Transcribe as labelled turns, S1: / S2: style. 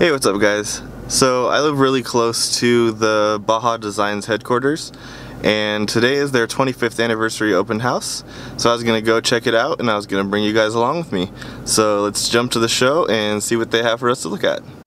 S1: Hey, what's up guys? So I live really close to the Baja Designs headquarters, and today is their 25th anniversary open house. So I was gonna go check it out and I was gonna bring you guys along with me. So let's jump to the show and see what they have for us to look at.